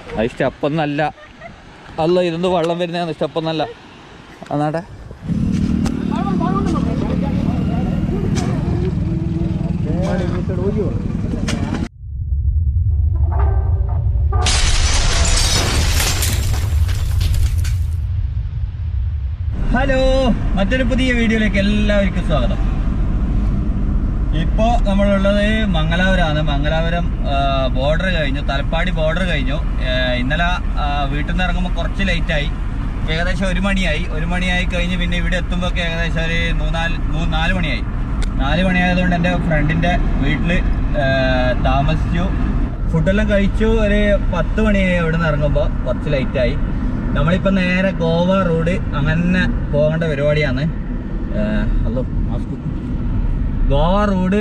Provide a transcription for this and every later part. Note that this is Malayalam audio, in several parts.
അത് സ്റ്റെപ്പൊന്നല്ല. അല്ല, ഇതൊന്ന് വെള്ളം വരുന്നതാണ്, സ്റ്റെപ്പൊന്നല്ല. എന്നാട്ടെ ഹലോ, മറ്റൊരു പുതിയ വീഡിയോയിലേക്ക് എല്ലാവർക്കും സ്വാഗതം. ഇപ്പോൾ നമ്മളുള്ളത് മംഗലാപുരമാണ്. മംഗലാപുരം ബോർഡർ കഴിഞ്ഞു, തലപ്പാടി ബോർഡർ കഴിഞ്ഞു. ഇന്നലെ വീട്ടിൽ നിന്ന് ഇറങ്ങുമ്പോൾ കുറച്ച് ലേറ്റായി, ഏകദേശം 1 മണിയായി. 1 മണിയായി കഴിഞ്ഞ് പിന്നെ ഇവിടെ എത്തുമ്പോൾ ഏകദേശം ഒരു 4 മണിയായി. 4 മണിയായതുകൊണ്ട് എൻ്റെ ഫ്രണ്ടിൻ്റെ വീട്ടിൽ താമസിച്ചു. ഫുഡെല്ലാം കഴിച്ചു. ഒരു 10 മണിയായി അവിടെ നിന്ന് ഇറങ്ങുമ്പോൾ, കുറച്ച് ലേറ്റായി. നമ്മളിപ്പോൾ നേരെ ഗോവ റോഡ് അങ്ങനെ പോകേണ്ട പരിപാടിയാണ്. Hello, Goa road.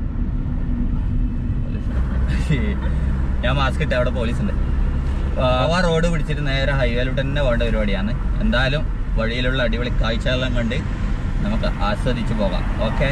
ഞാൻ മാസ്ക് ഇട്ട്, അവിടെ പോലീസുണ്ട്. ഗോവ റോഡ് പിടിച്ചിട്ട് നേരെ ഹൈവേയിലൂടെ തന്നെ പോകേണ്ട പരിപാടിയാണ്. എന്തായാലും വഴിയിലുള്ള അടിപൊളി കാഴ്ചകളെല്ലാം കണ്ട് നമുക്ക് ആസ്വദിച്ച് പോകാം. ഓക്കെ,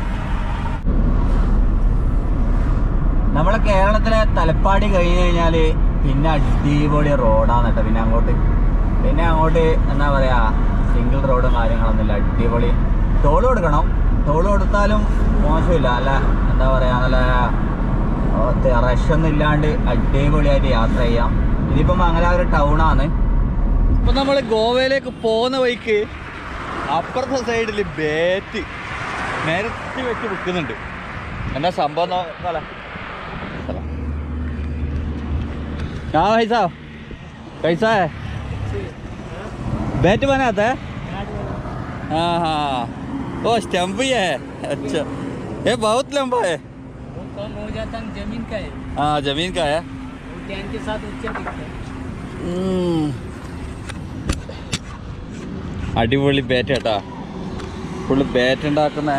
നമ്മളെ കേരളത്തിലെ തലപ്പാടി കഴിഞ്ഞ് കഴിഞ്ഞാൽ പിന്നെ അടിപൊളി റോഡാണ് കേട്ടോ. പിന്നെ അങ്ങോട്ട് എന്താ പറയുക, സിംഗിൾ റോഡും കാര്യങ്ങളൊന്നുമില്ല. അടിപൊളി ടോൾ കൊടുക്കണം. ടോൾ കൊടുത്താലും മോശമില്ല, നല്ല എന്താ പറയുക, നല്ല റഷൊന്നും ഇല്ലാണ്ട് അടിപൊളിയായിട്ട് യാത്ര ചെയ്യാം. ഇതിപ്പോൾ മംഗലാപുരം ടൗണാണ്. ഇപ്പം നമ്മൾ ഗോവയിലേക്ക് പോകുന്ന വഴിക്ക് അപ്പുറത്തെ സൈഡിൽ ബാറ്റ് നിരത്തി വെച്ച് വിൽക്കുന്നുണ്ട്. എന്താ സംഭവം നോക്കാലോ. हाँ भाई साहब, कैसा है? बैट बनाता है? हाँ हाँ, वो स्टम्प भी है। अच्छा, ये बहुत लंबा है। वो कम हो जाता है, जमीन का है। हाँ, जमीन का है। टैंक के साथ ऊंचा दिखता है। അടിപൊളി ബാറ്റ് കേട്ടാ. ഫുള്ള് ബാറ്റ് ഉണ്ടാക്കുന്ന.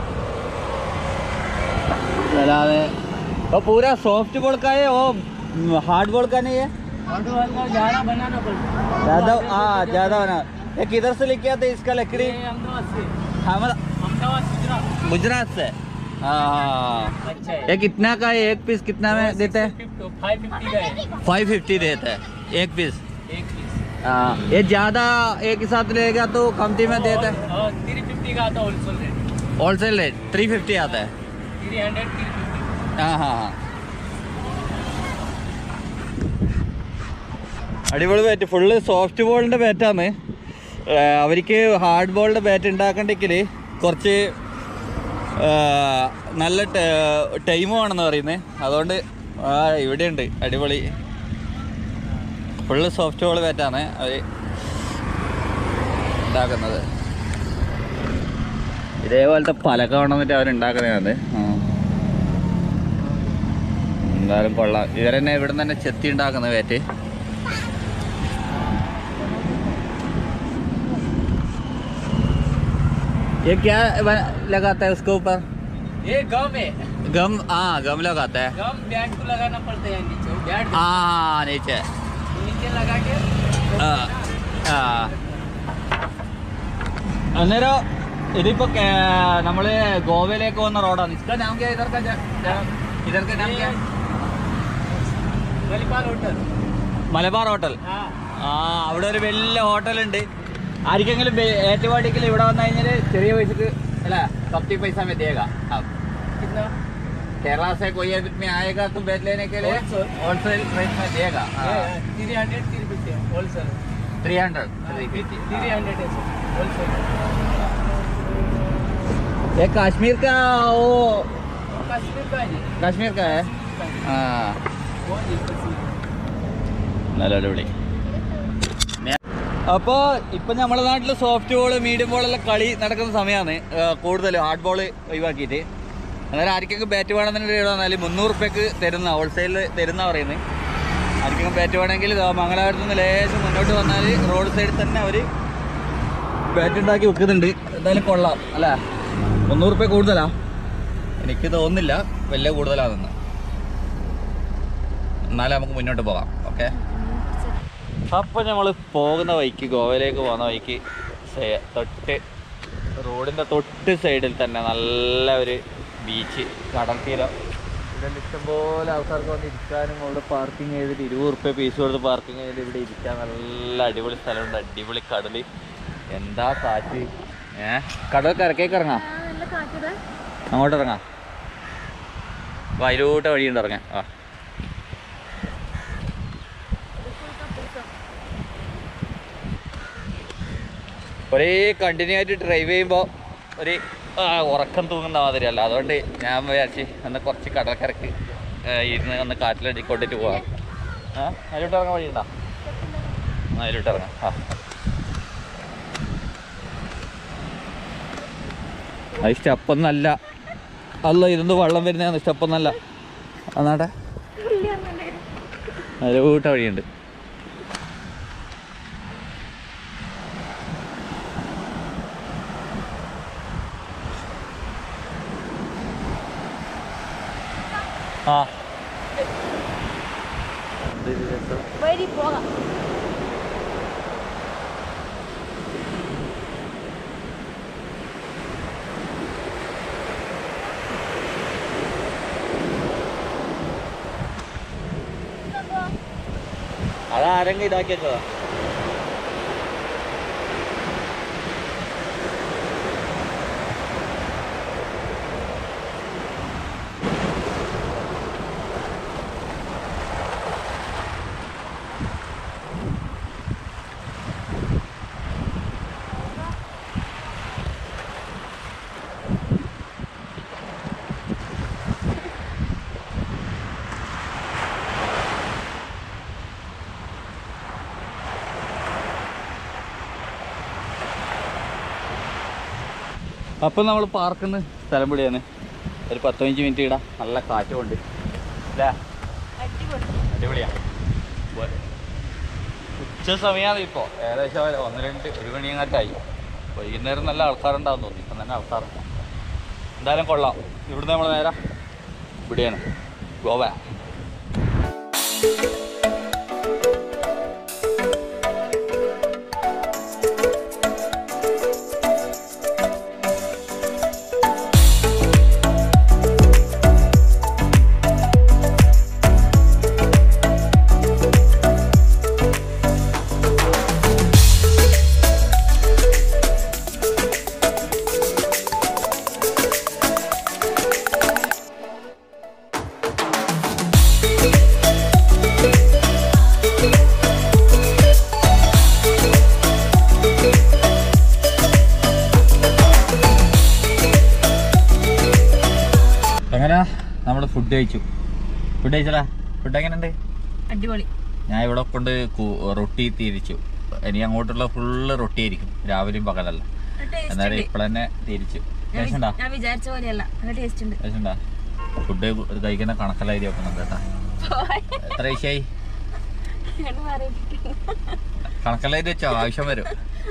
അല്ലാതെ पूरा सॉफ्ट बॉल का है, वो हार्ड बॉल का नहीं है? हार्ड बॉल का ज़्यादा बनाना पड़ता है। ज़्यादा, हाँ ज़्यादा बना। ये किधर से लेके आते इसका लकड़ी? अहमदाबाद से। अहमदाबाद गुजरात से। हाँ, अच्छा है। ये कितना का है? एक पीस कितना में देते हैं? 550 का है। 550 देते हैं एक पीस। एक पीस। हाँ, ये ज़्यादा एक ही साथ लेगा तो कमती में देते हैं? 350 का आता है होलसेल रेट। होलसेल रेट 350 आता है। 300 350। हाँ हाँ हाँ, അടിപൊളി ബാറ്റ്. ഫുള്ള് സോഫ്റ്റ് ബോളിൻ്റെ ബാറ്റാണ്. അവർക്ക് ഹാർഡ് ബോളിൻ്റെ ബാറ്റ് ഉണ്ടാക്കണ്ടെങ്കിൽ കുറച്ച് നല്ല ടൈം വേണമെന്ന് പറയുന്നത്. അതുകൊണ്ട് ഇവിടെയുണ്ട് അടിപൊളി ഫുള്ള് സോഫ്റ്റ് ബോൾ ബാറ്റാണ് അവർ ഉണ്ടാക്കുന്നത്. ഇതേപോലത്തെ പലക കൊണ്ടുവന്നിട്ട് അവരുണ്ടാക്കുന്നതാണ്. എന്തായാലും കൊള്ളാം. ഇവർ തന്നെ ഇവിടെ നിന്ന് തന്നെ ചെത്തി ഉണ്ടാക്കുന്ന ബാറ്റ്. ये क्या लगाता है उसके ऊपर? ये गम है। गम? हाँ, गम लगाता है। गम बैट को लगाना पड़ता है नीचे। बैट हाँ, नीचे लगा के। അന്നേരം ഇതിപ്പോ നമ്മള് ഗോവയിലേക്ക് പോകുന്ന റോഡാണ്. इसका नाम क्या है? इधर का नाम क्या है? മലബാർ ഹോട്ടൽ. ആ, അവിടെ ഒരു വലിയ ഹോട്ടലുണ്ട്. ആർക്കെങ്കിലും ഏറ്റുപാടിക്കൽ ഇവിടെ വന്നു കഴിഞ്ഞാൽ ചെറിയ പൈസക്ക് അല്ല, कम पैसा में देगा आप? कितना? केरला से कोई में आएगा तो बैट लेने के लिए होलसेल प्राइस में देगा। 300 350 होलसेल। 300 300 है होलसेल। ये कश्मीर का, वो कश्मीर का है। कश्मीर का है। हाँ, നല്ല അടിപൊളി. അപ്പോൾ ഇപ്പം നമ്മുടെ നാട്ടിൽ സോഫ്റ്റ് ബോൾ, മീഡിയം ബോളെല്ലാം കളി നടക്കുന്ന സമയമാണ്. കൂടുതൽ ഹാർഡ് ബോൾ ഒഴിവാക്കിയിട്ട്. അന്നേരം ആർക്കൊക്കെ ബാറ്റ് വേണമെന്നുണ്ടെങ്കിൽ വന്നാൽ 300 റുപ്യക്ക് തരുന്ന, ഹോൾസെയിൽ തരുന്ന പറയുന്നത്. ആർക്കൊക്കെ ബാറ്റ് വേണമെങ്കിൽ മംഗലാപുരത്ത് നിന്ന് ലേശം മുന്നോട്ട് വന്നാൽ റോഡ് സൈഡിൽ തന്നെ അവർ ബാറ്റ് ഉണ്ടാക്കി വെക്കുന്നുണ്ട്. എന്തായാലും കൊള്ളാം അല്ലേ? 300 റുപ്യ കൂടുതലാണ്, എനിക്ക് തോന്നുന്നില്ല വലിയ കൂടുതലാണെന്ന്. എന്നാലും നമുക്ക് മുന്നോട്ട് പോകാം. ഓക്കെ, അപ്പോൾ നമ്മൾ പോകുന്ന വഴിക്ക്, ഗോവയിലേക്ക് പോകുന്ന വഴിക്ക് തൊട്ട് റോഡിൻ്റെ തൊട്ട് സൈഡിൽ തന്നെ നല്ല ഒരു ബീച്ച്, കടൽ തീരം. ഇവിടെ ഇഷ്ടംപോലെ ആൾക്കാർക്ക് വന്ന് ഇരിക്കാനും അവിടെ പാർക്കിംഗ് ചെയ്തിട്ട് 20 റുപ്യ പീസ് കൊടുത്ത് പാർക്കിംഗ് ചെയ്ത് ഇവിടെ ഇരിക്കാൻ നല്ല അടിപൊളി സ്ഥലമുണ്ട്. അടിപൊളി കടൽ, എന്താ കാറ്റ്. കടൽ കരക്കേക്ക് ഇറങ്ങാം, അങ്ങോട്ട് ഇറങ്ങാം. അപ്പോൾ അതിലോട്ട് വഴിയുണ്ട് ഇറങ്ങാൻ. ഒരേ കണ്ടിന്യൂ ആയിട്ട് ഡ്രൈവ് ചെയ്യുമ്പോൾ ഒരു ഉറക്കം തൂങ്ങുന്ന മാതിരിയല്ല. അതുകൊണ്ട് ഞാൻ വിചാരിച്ച് ഒന്ന് കുറച്ച് കടൽക്കരക്ക് ഇരുന്ന് ഒന്ന് കാറ്റിലടിക്കൊണ്ടിട്ട് പോകാം. അതിലോട്ട് ഇറങ്ങാൻ വഴിയുണ്ടോ? അതിലോട്ട് ഇറങ്ങാം. അത് സ്റ്റെപ്പൊന്നല്ല, അല്ല ഇതൊന്ന് വെള്ളം വരുന്നതാണ്, സ്റ്റെപ്പൊന്നല്ല. എന്നാട്ടെ അതിലോട്ട് വഴിയുണ്ട്. അതാരെങ്കിലും ഇതാക്കി വെച്ചതാ. അപ്പം നമ്മൾ പാർക്കുന്ന സ്ഥലം പിടിയാണ്. ഒരു 10-15 മിനിറ്റ് ഇടാം. നല്ല കാറ്റുമുണ്ട് അല്ലേ? അടിപൊളിയാ. ഉച്ച സമയമാണ് ഇപ്പോൾ, ഏകദേശം 1 മണിയങ്ങാറ്റായി. വൈകുന്നേരം നല്ല ആൾക്കാരുണ്ടാവും തോന്നി. ഇപ്പം തന്നെ ആൾക്കാരുണ്ട്. എന്തായാലും കൊള്ളാം. ഇവിടുന്ന് നമ്മൾ നേരെ ഇവിടെയാണ് ഗോവ. അങ്ങനെ നമ്മൾ ഫുഡ് കഴിച്ചു. ഫുഡ് കഴിച്ചടാ? ഫുഡ് എങ്ങനെയുണ്ട്? അടിപൊളി. ഞാൻ ഇവിടെ കൊണ്ട് റൊട്ടി തിരിച്ചു. ഇനി അങ്ങോട്ടുള്ള ഫുള്ള് റൊട്ടി ആയിരിക്കും, രാവിലെയും പകലല്ല. എന്നാലും ഇപ്പോഴെന്നെ തിരിച്ചു. ഫുഡ് കഴിക്കുന്ന കണക്കല്ലായി വെക്കുന്നുണ്ട് കേട്ടാ. എത്ര ദിവസമായി കണക്കല്ലായി വെച്ചോ? ആവശ്യം വരും.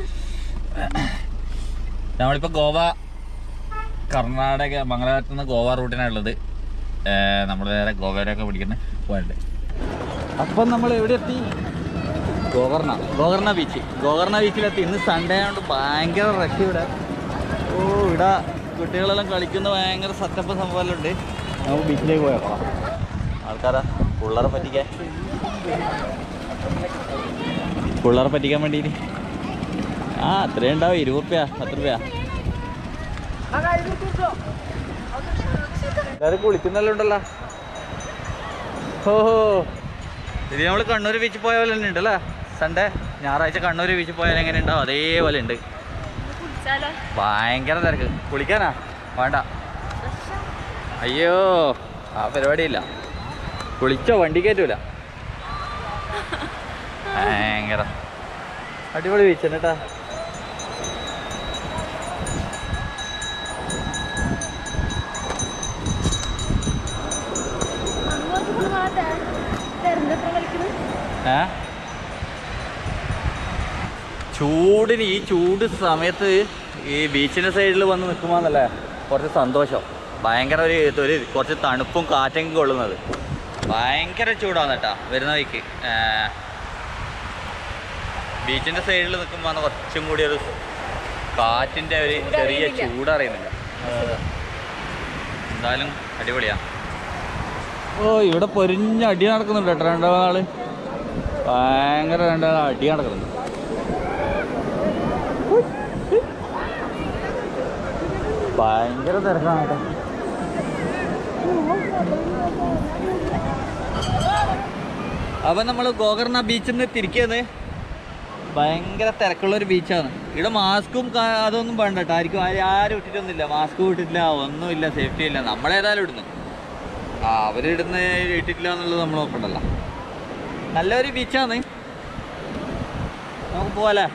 നമ്മളിപ്പോ ഗോവ, കർണാടക മംഗലാപുരത്ത് നിന്ന് ഗോവ റൂട്ടിനാണുള്ളത്. നമ്മൾ നേരെ ഗോവയിലൊക്കെ പിടിക്കുന്ന പോയിട്ടുണ്ട്. അപ്പം നമ്മൾ എവിടെ എത്തി? ഗോകർണ ബീച്ചിലെത്തി. ഇന്ന് സൺഡേ ആയതുകൊണ്ട് ഭയങ്കര റഷ് ഇവിടെ. ഇവിടെ കുട്ടികളെല്ലാം കളിക്കുന്ന ഭയങ്കര സെറ്റപ്പ് സംഭവമെല്ലാം ഉണ്ട്. നമുക്ക് ബീച്ചിലേക്ക് പോയേക്കാം. ആൾക്കാരാ പിള്ളേരെ പറ്റിക്കാൻ വേണ്ടിയിട്ട് അത്രയും ഉണ്ടാവും. 20 റുപ്യ 10 റുപ്യ. എല്ലാവരും കുളിക്കുന്നെല്ലാം ഉണ്ടല്ലോ. ഓഹോ, ഇത് നമ്മൾ കണ്ണൂർ ബീച്ചിൽ പോയ പോലെ തന്നെ ഉണ്ടല്ലേ? സൺഡേ ഞായറാഴ്ച കണ്ണൂർ ബീച്ചിൽ പോയാൽ എങ്ങനെ ഉണ്ടാവും അതേപോലെ ഉണ്ട്. ഭയങ്കര തിരക്ക്. കുളിക്കാനാ? വേണ്ട, അയ്യോ ആ പരിപാടിയില്ല. കുളിച്ചോ? വണ്ടി കയറ്റൂല. ഭയങ്കര അടിപൊളി ബീച്ച് തന്നെ കേട്ടാ. ചൂടിന്, ഈ ചൂട് സമയത്ത് ഈ ബീച്ചിൻ്റെ സൈഡിൽ വന്ന് നിൽക്കുമ്പോന്നല്ലേ കുറച്ച് സന്തോഷം. ഭയങ്കര ഒരു കുറച്ച് തണുപ്പും കാറ്റൊക്കെ കൊള്ളുന്നത്. ഭയങ്കര ചൂടാണ് കേട്ടാ വരുന്ന വഴിക്ക്. ബീച്ചിൻ്റെ സൈഡിൽ നിൽക്കുമ്പോൾ കുറച്ചും കൂടി ഒരു കാറ്റിൻ്റെ ഒരു ചെറിയ ചൂടറിയുന്നില്ല. എന്തായാലും അടിപൊളിയാണ്. ഓ ഇവിടെ പൊരിഞ്ഞ അടി നടക്കുന്നുണ്ട് കേട്ടോ, രണ്ടാള് ഭയങ്കര രണ്ടാൾ അടി നടക്കുന്നുണ്ട്. ഭയങ്കര തിരക്കാണ് കേട്ടോ. അപ്പം നമ്മൾ ഗോകർണ ബീച്ചിൽ നിന്ന് തിരിക്കുന്നത് ഭയങ്കര തിരക്കുള്ളൊരു ബീച്ചാണ്. ഇവിടെ മാസ്കും അതൊന്നും വേണ്ട കേട്ടോ, ആരും ഇട്ടിട്ടൊന്നുമില്ല, മാസ്ക് ഇട്ടിട്ടില്ല, ഒന്നുമില്ല, സേഫ്റ്റി ഇല്ല. നമ്മളേതായാലും ഇടുന്നു, അവരിടുന്ന ഇട്ടിട്ടില്ല എന്നുള്ളത് നമ്മൾ നോക്കണ്ടല്ലോ. നല്ലൊരു ബീച്ചാണ്, നമുക്ക് പോവാല്ലേ?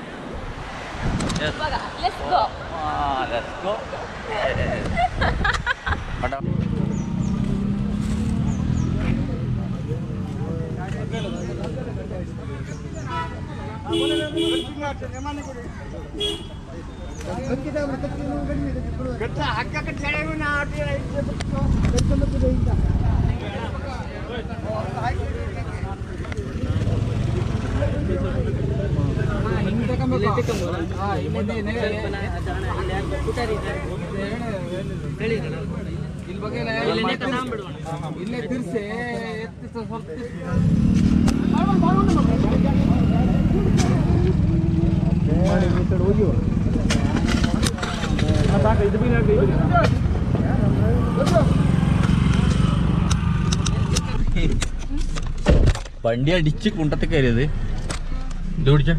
വണ്ടി അടിച്ച് കുണ്ടത്ത് കയറിയത് ഇത് പിടിച്ച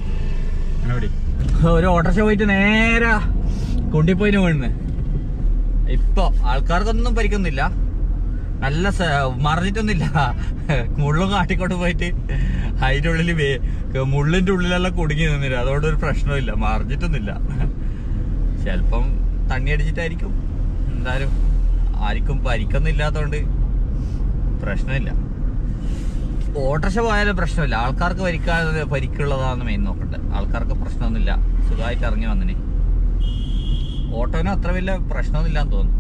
ഒരു ഓട്ടോറിക്ഷ പോയിട്ട് നേരെ കുണ്ടിപ്പോയിന് വീഴുന്നത്. ഇപ്പൊ ആൾക്കാർക്കൊന്നും പരിക്കൊന്നുമില്ല, നല്ല മറിഞ്ഞിട്ടൊന്നുമില്ല. മുള്ളും കാട്ടിക്കൊണ്ട് പോയിട്ട് അതിൻ്റെ ഉള്ളിൽ മുള്ളിൻ്റെ ഉള്ളിലെല്ലാം കുടുങ്ങി നിന്നില്ല, അതുകൊണ്ടൊരു പ്രശ്നമില്ല, മറിഞ്ഞിട്ടൊന്നുമില്ല. ചിലപ്പം തണ്ണി അടിച്ചിട്ടായിരിക്കും, എന്തായാലും ആർക്കും പരിക്കൊന്നും ഇല്ലാത്തതുകൊണ്ട് പ്രശ്നമില്ല. ഓട്ടോറിക്ഷ പോയാലും പ്രശ്നമില്ല, ആൾക്കാർക്ക് പരിക്കുള്ളതാണെന്ന് മെയിൻ നോക്കട്ടെ. ആൾക്കാർക്ക് പ്രശ്നമൊന്നുമില്ല, സുഖമായിട്ട് ഇറങ്ങി വന്നിന്. ഓട്ടോനും അത്ര വലിയ പ്രശ്നമൊന്നുമില്ലാന്ന് തോന്നുന്നു.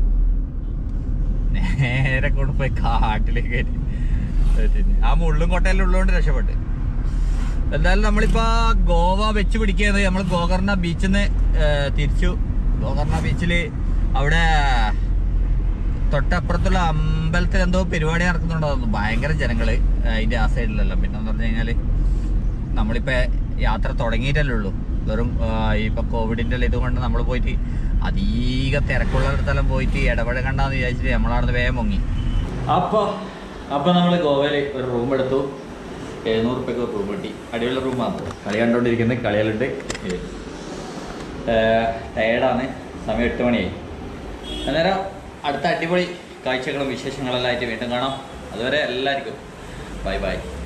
നേരെ കൊണ്ടുപോയി കാട്ടിലേക്ക് കയറ്റി. ആ മുള്ളും കൊട്ടയെല്ലാം ഉള്ളതുകൊണ്ട് രക്ഷപ്പെട്ട്. എന്തായാലും നമ്മളിപ്പോ ഗോവ വെച്ച് പിടിക്കുന്നത്, നമ്മൾ ഗോകർണ ബീച്ചിൽ നിന്ന് തിരിച്ചു. ഗോകർണ ബീച്ചില് അവിടെ തൊട്ടപ്പുറത്തുള്ള അമ്പലത്തിൽ എന്തോ പരിപാടി നടക്കുന്നുണ്ടോ, ഭയങ്കര ജനങ്ങള് അതിന്റെ ആ സൈഡിലെല്ലാം. പിന്നെ എന്ന് പറഞ്ഞു കഴിഞ്ഞാല് നമ്മളിപ്പോ യാത്ര തുടങ്ങിയിട്ടല്ലേ ഉള്ളൂ, വെറും ഇപ്പൊ കോവിഡിന്റെ ഇതുകൊണ്ട് നമ്മൾ പോയിട്ട് അധിക തിരക്കുള്ളിടത്തെല്ലാം പോയിട്ട് ഇടപഴകണ്ടെന്ന് വിചാരിച്ചിട്ട് നമ്മളവിടുന്ന് വേഗം പൊങ്ങി. അപ്പൊ നമ്മള് ഗോവയില് ഒരു റൂം എടുത്തു. 700 രൂപയ്ക്ക് ഒരു റൂം കിട്ടി, അടിപൊളി റൂമാണ്. കളി കണ്ടോണ്ടിരിക്കുന്നത്, കളികളുണ്ട്. ടയേർഡാണ്, സമയം 8 മണിയായി. അന്നേരം അടുത്ത അടിപൊളി കാഴ്ചകളും വിശേഷങ്ങളെല്ലാം ആയിട്ട് വീണ്ടും കാണാം. അതുവരെ എല്ലാവർക്കും ബൈ ബൈ.